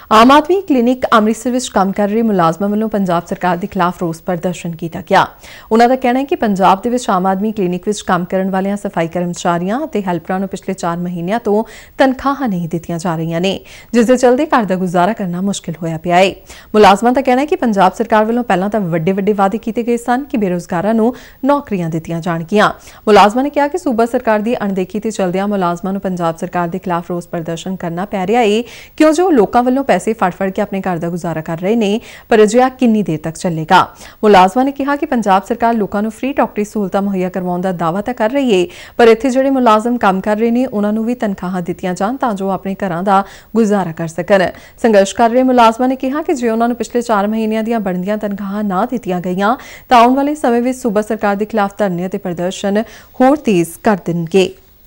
आम आदमी क्लिनिक अमृतसर में काम कर रहे मुलाजमां वालों पंजाब सरकार के खिलाफ रोस प्रदर्शन किया गया। उन्होंने कहना है कि पंजाब दे विच आम आदमी क्लिनिक में काम करने वाले सफाई कर्मचारियों और हैल्परां नूं पिछले 4 महीनों तो तनख्वाह नहीं दित्तियां जा रही ने, जिसके चलते घर का गुजारा करना मुश्किल होया पिया है। मुलाजमां का कहना है कि पंजाब सरकार वालों पहलां तां वड्डे वड्डे वादे किए गए सन कि बेरोजगारां नूं नौकरियां दित्तियां जाणगियां। मुलाजमां ने कहा कि सूबा सरकार की अणदेखी ते चलदियां मुलाजमां नूं पंजाब सरकार के खिलाफ रोस प्रदर्शन करना पै रहा है, क्यों जो लोकां वालों पैसे फड़ के अपने घर का गुजारा कर रहे हैं, पर अजिहा कितनी देर तक चलेगा। मुलाजमां ने कहा कि पंजाब सरकार लोगों को फ्री डॉक्टरी सहूलतां मुहैया करवाउण दा दावा तां कर रही है, पर इत्थे जिहड़े मुलाजम काम कर रहे हैं उन्हां नूं भी तनख्वाहां दित्तियां जाण तां जो अपने घरां दा गुजारा कर सकन। संघर्ष कर रहे मुलाजमां ने कहा कि जे उन्हां नूं पिछले 4 महीनों दीयां बनदियां तनख्वाहां ना दित्तियां गईयां तां आउण वाले समय विच सूबा सरकार के खिलाफ धरने ते प्रदर्शन होर तेज कर देणगे।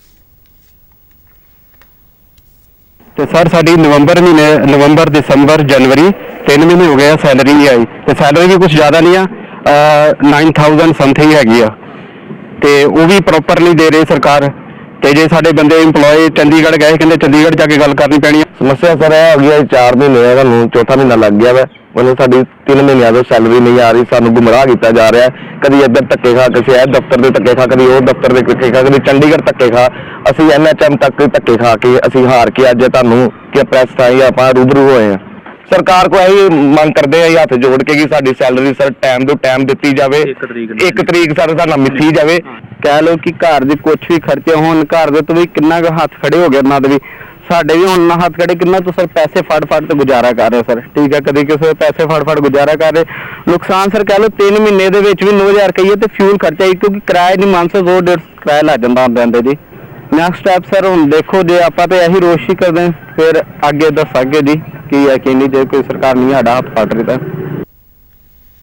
तो सर साड़ी नवंबर दिसंबर जनवरी 3 महीने हो गए सैलरी नहीं आई, तो सैलरी भी कुछ ज़्यादा नहीं है, 9000 समथिंग हैगी आ, तो वो भी प्रॉपर नहीं दे रही सरकार। तो जे साडे बंदे इंपलॉय चंडीगढ़ गए, कहते चंडीगढ़ जाके गल करनी पैनी। समस्या सर है हो गया 4 महीने है, चौथा महीना लग गया वै, मतलब साड़ी 3 महीनों तो सैलरी नहीं आ रही, सानू गुमराह किया जा रहा है। कभी इधर धक्के खा, किसी ए दफ्तर के धक्के खा, कभी वो दफ्तर के धक्के खा, कभी चंडीगढ़ धक्के खा, असी NHM तक धक्के खा के असी हार के अज तुहानू कि प्रेस ताई आप रूबरू होए हैं। सरकार को यही मंग करते हैं हाथ जोड़ के कि साडी salary sir time to time दी जाए, 1 तरीक सर साडा मिथी जाए। कह लो कि घर के कुछ भी खर्चे होने, घर के तो भी किन्ना हाथ खड़े हो गए ना, भी साडे भी हुण हाथ खड़े किन्ना तो सर पैसे फड़ तो गुजारा कर रहे सर, ठीक है, कभी किसी पैसे फड़ गुजारा कर रहे। नुकसान सर कह लो 3 महीने दे विच भी 9000 कहिए तो फ्यूल खर्चा ही, क्योंकि किराया नहीं 500-150 किराया लग जाता आंदे जी। नैक्सट स्टैप सर हुण देखो, जे आपां तो यही रोश ही करदे फिर आगे दसांगे जी कि यकीनी जे कोई सरकार नहीं साडा हाथ फड़ रही।